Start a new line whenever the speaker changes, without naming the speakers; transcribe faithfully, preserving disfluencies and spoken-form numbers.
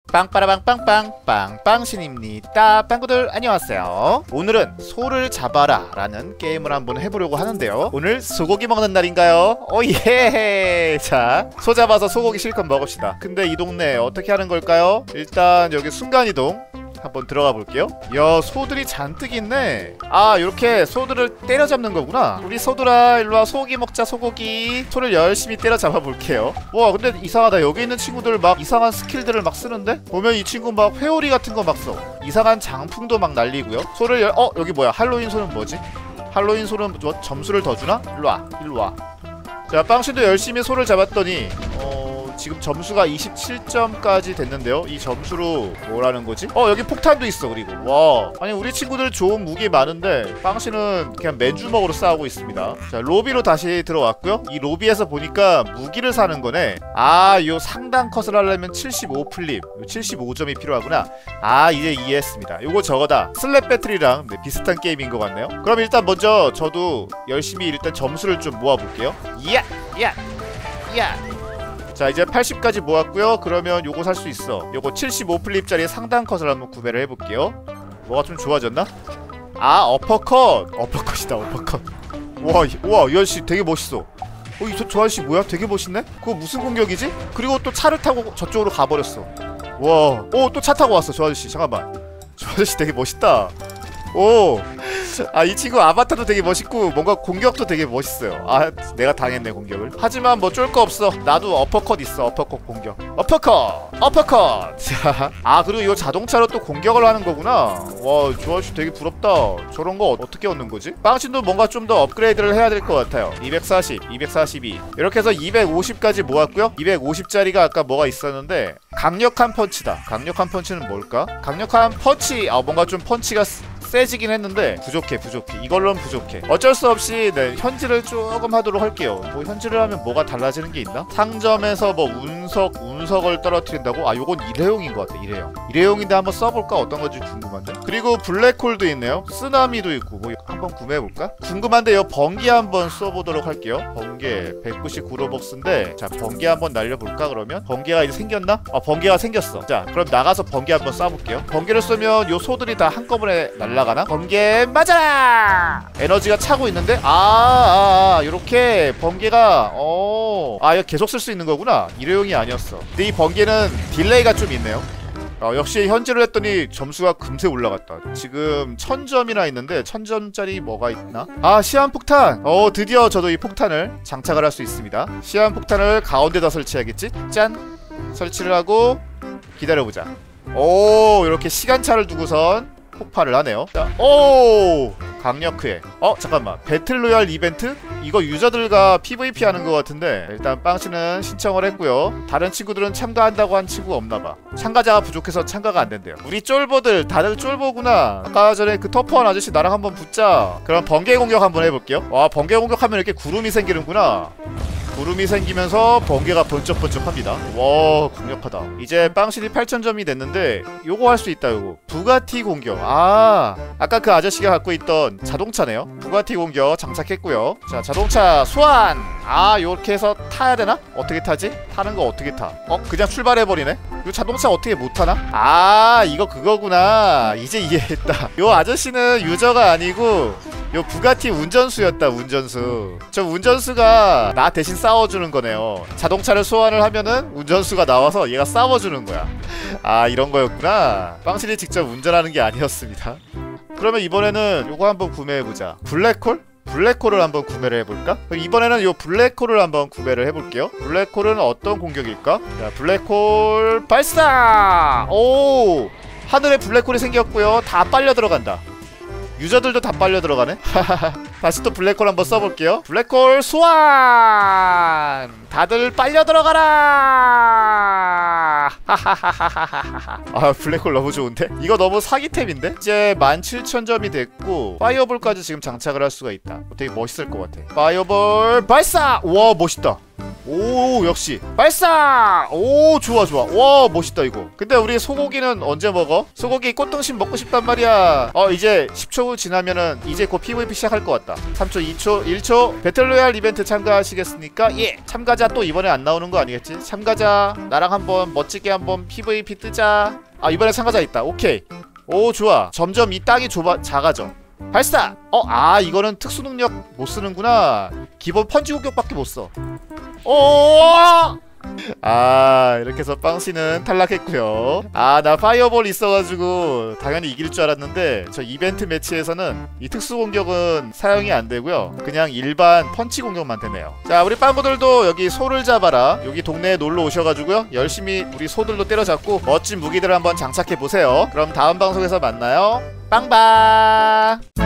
빵빠라빵빵빵 빵빵신입니다. 빵구들 안녕하세요. 오늘은 소를 잡아라 라는 게임을 한번 해보려고 하는데요, 오늘 소고기 먹는 날인가요? 오예. 자, 소 잡아서 소고기 실컷 먹읍시다. 근데 이 동네 어떻게 하는 걸까요? 일단 여기 순간이동 한번 들어가 볼게요. 야, 소들이 잔뜩 있네. 아, 이렇게 소들을 때려잡는 거구나. 우리 소들아 일로와, 소고기 먹자. 소고기. 소를 열심히 때려잡아 볼게요. 와, 근데 이상하다. 여기 있는 친구들 막 이상한 스킬들을 막 쓰는데? 보면 이 친구 막 회오리 같은 거 막 써. 이상한 장풍도 막 날리고요. 소를 열... 어? 여기 뭐야? 할로윈 소는 뭐지? 할로윈 소는 뭐 점수를 더 주나? 일로와 일로와. 자, 빵신도 열심히 소를 잡았더니 어... 지금 점수가 이십칠 점까지 됐는데요. 이 점수로 뭐라는 거지? 어, 여기 폭탄도 있어. 그리고 와, 아니 우리 친구들 좋은 무기 많은데 빵씨는 그냥 맨주먹으로 싸우고 있습니다. 자, 로비로 다시 들어왔고요. 이 로비에서 보니까 무기를 사는 거네. 아, 요 상단 컷을 하려면 칠십오 플립, 칠십오 점이 필요하구나. 아, 이제 이해했습니다. 요거 저거다. 슬랩 배틀이랑 네, 비슷한 게임인 것 같네요. 그럼 일단 먼저 저도 열심히 일단 점수를 좀 모아볼게요. 이야! 이야! 이야! 자, 이제 팔십까지 모았고요. 그러면 요거 살 수 있어. 요거 칠십오 플립짜리 상단 컷을 한번 구매를 해볼게요. 뭐가 좀 좋아졌나? 아, 어퍼컷! 어퍼컷이다, 어퍼컷. 와, 와, 이 아저씨 되게 멋있어. 어, 이 저, 저 아저씨 뭐야? 되게 멋있네? 그거 무슨 공격이지? 그리고 또 차를 타고 저쪽으로 가버렸어. 와, 오, 또 차 타고 왔어, 저 아저씨. 잠깐만. 저 아저씨 되게 멋있다. 오, 아, 이 친구 아바타도 되게 멋있고 뭔가 공격도 되게 멋있어요. 아, 내가 당했네, 공격을. 하지만 뭐 쫄 거 없어. 나도 어퍼컷 있어. 어퍼컷 공격. 어퍼컷! 어퍼컷! 자, 아, 그리고 이거 자동차로 또 공격을 하는 거구나. 와, 저 아저씨 되게 부럽다. 저런 거 어떻게 얻는 거지? 빵신도 뭔가 좀 더 업그레이드를 해야 될 것 같아요. 이백사십, 이백사십이 이렇게 해서 이백오십까지 모았고요. 이백오십짜리가 아까 뭐가 있었는데 강력한 펀치다. 강력한 펀치는 뭘까? 강력한 펀치! 아, 뭔가 좀 펀치가 세지긴 했는데 부족해 부족해. 이걸로는 부족해. 어쩔 수 없이 네, 현질을 조금 하도록 할게요. 뭐 현질을 하면 뭐가 달라지는 게 있나? 상점에서 뭐 운석, 운석을 떨어뜨린다고? 아, 요건 일회용인 것 같아. 일회용. 일회용인데 한번 써볼까? 어떤 건지 궁금한데? 그리고 블랙홀도 있네요. 쓰나미도 있고 뭐 한번 구매해볼까? 궁금한데 요 번개 한번 써보도록 할게요. 번개 백구십구 로벅스인데 자, 번개 한번 날려볼까 그러면? 번개가 이제 생겼나? 아, 번개가 생겼어. 자, 그럼 나가서 번개 한번 쏴볼게요. 번개를 쏘면 요 소들이 다 한꺼번에 날라 가나? 번개 맞아라! 에너지가 차고 있는데? 아, 아, 아, 요렇게 번개가 어, 아, 이거 계속 쓸 수 있는 거구나. 일회용이 아니었어. 근데 이 번개는 딜레이가 좀 있네요. 어, 역시 현질을 했더니 점수가 금세 올라갔다. 지금 천 점이나 있는데 천 점짜리 뭐가 있나? 아, 시한폭탄! 어, 드디어 저도 이 폭탄을 장착을 할 수 있습니다. 시한폭탄을 가운데다 설치해야겠지? 짠! 설치를 하고 기다려보자. 오, 이렇게 시간차를 두고선 폭발을 하네요. 자, 오! 강력회. 어, 잠깐만. 배틀로얄 이벤트? 이거 유저들과 피브이피 하는 것 같은데 일단 빵씨는 신청을 했고요. 다른 친구들은 참가한다고 한 친구가 없나봐. 참가자가 부족해서 참가가 안 된대요. 우리 쫄보들 다들 쫄보구나. 아까 전에 그 터프한 아저씨 나랑 한번 붙자. 그럼 번개 공격 한번 해볼게요. 와, 번개 공격하면 이렇게 구름이 생기는구나. 구름이 생기면서 번개가 번쩍번쩍합니다. 와, 강력하다. 이제 빵실이 팔천 점이 됐는데 요거 할 수 있다. 요거 부가티 공격. 아, 아까 그 아저씨가 갖고 있던 자동차네요. 부가티 공격 장착했고요. 자, 자동차 소환. 아, 요렇게 해서 타야 되나? 어떻게 타지? 타는 거 어떻게 타? 어? 그냥 출발해버리네? 이 자동차 어떻게 못 타나? 아, 이거 그거구나. 이제 이해했다. 요 아저씨는 유저가 아니고 요 부가티 운전수였다. 운전수. 저 운전수가 나 대신 싸워주는 거네요. 자동차를 소환을 하면은 운전수가 나와서 얘가 싸워주는 거야. 아, 이런 거였구나. 빵실이 직접 운전하는 게 아니었습니다. 그러면 이번에는 요거 한번 구매해보자. 블랙홀? 블랙홀을 한번 구매를 해볼까? 이번에는 요 블랙홀을 한번 구매를 해볼게요. 블랙홀은 어떤 공격일까? 자, 블랙홀 발사! 오! 하늘에 블랙홀이 생겼고요. 다 빨려 들어간다. 유저들도 다 빨려 들어가네? 다시 또 블랙홀 한번 써볼게요. 블랙홀 소환! 다들 빨려 들어가라! 아, 블랙홀 너무 좋은데? 이거 너무 사기템인데? 이제 만 칠천 점이 됐고 파이어볼까지 지금 장착을 할 수가 있다. 되게 멋있을 것 같아. 파이어볼 발사! 우와, 멋있다. 오 역시 발사. 오 좋아 좋아. 와 멋있다 이거. 근데 우리 소고기는 언제 먹어? 소고기 꽃등심 먹고 싶단 말이야. 어 이제 십 초 후 지나면은 이제 곧 피브이피 시작할 것 같다. 삼 초 이 초 일 초. 배틀로얄 이벤트 참가하시겠습니까? 예. 참가자 또 이번에 안 나오는 거 아니겠지? 참가자 나랑 한번 멋지게 한번 피브이피 뜨자. 아 이번에 참가자 있다. 오케이. 오 좋아. 점점 이 땅이 좁아 작아져. 발사! 어, 아 이거는 특수 능력 못 쓰는구나. 기본 펀치 공격밖에 못 써. 오! 아 이렇게 해서 빵씨는 탈락했고요. 아 나 파이어볼 있어가지고 당연히 이길 줄 알았는데 저 이벤트 매치에서는 이 특수 공격은 사용이 안 되고요. 그냥 일반 펀치 공격만 되네요. 자 우리 빵부들도 여기 소를 잡아라 여기 동네에 놀러 오셔가지고요 열심히 우리 소들도 때려잡고 멋진 무기들 한번 장착해 보세요. 그럼 다음 방송에서 만나요. 빵빵.